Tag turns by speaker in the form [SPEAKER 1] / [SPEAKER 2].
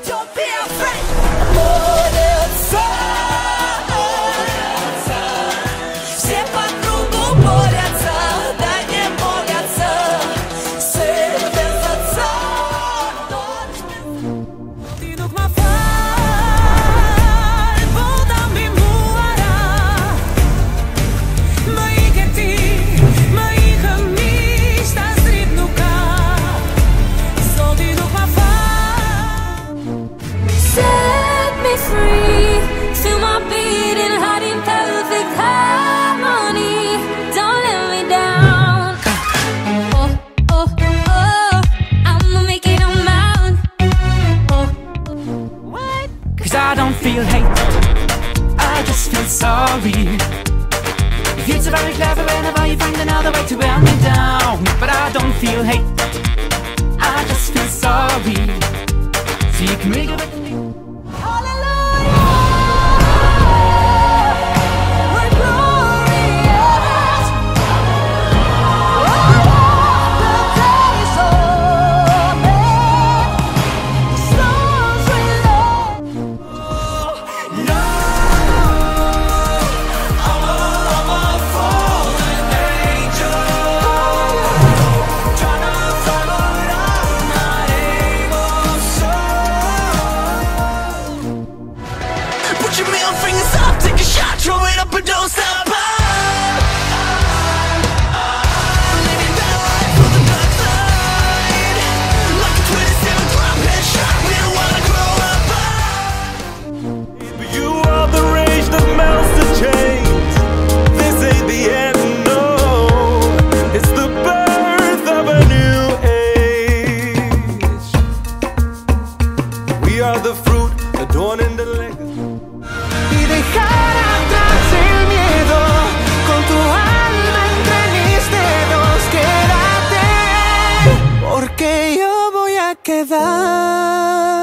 [SPEAKER 1] Don't be afraid. Борется, все по кругу борются, да не молятся, все без отца. Ти дух ма far, båda min moara. Мои ти, мои хамишта стрибнука. Så ти дух ма far. Set me free, feel my beating heart in perfect harmony. Don't let me down. Oh, oh, oh, I'ma make it on my own. Oh, what?
[SPEAKER 2] 'Cause I don't feel hate, I just feel sorry. You're so very clever whenever you find another way to wear me down. But I don't feel hate, I just feel sorry. So you can make it with me.
[SPEAKER 1] Hallelujah, we're glorious. The day is over, the storms will end.
[SPEAKER 2] No, I'm a fallen angel, trying to fly but I'm not able. So put your middle fingers up, take a shot, throw it up and don't stop. Living that life from the dark side, like a 27 drop headshot. We don't wanna grow up.
[SPEAKER 3] You are the rage that melts the chains. This ain't the end, no. It's the birth of a new age. We are the fruit adorning the legacy. Y dejar atrás el miedo, con tu alma entre mis dedos. Quédate, porque yo voy a quedar.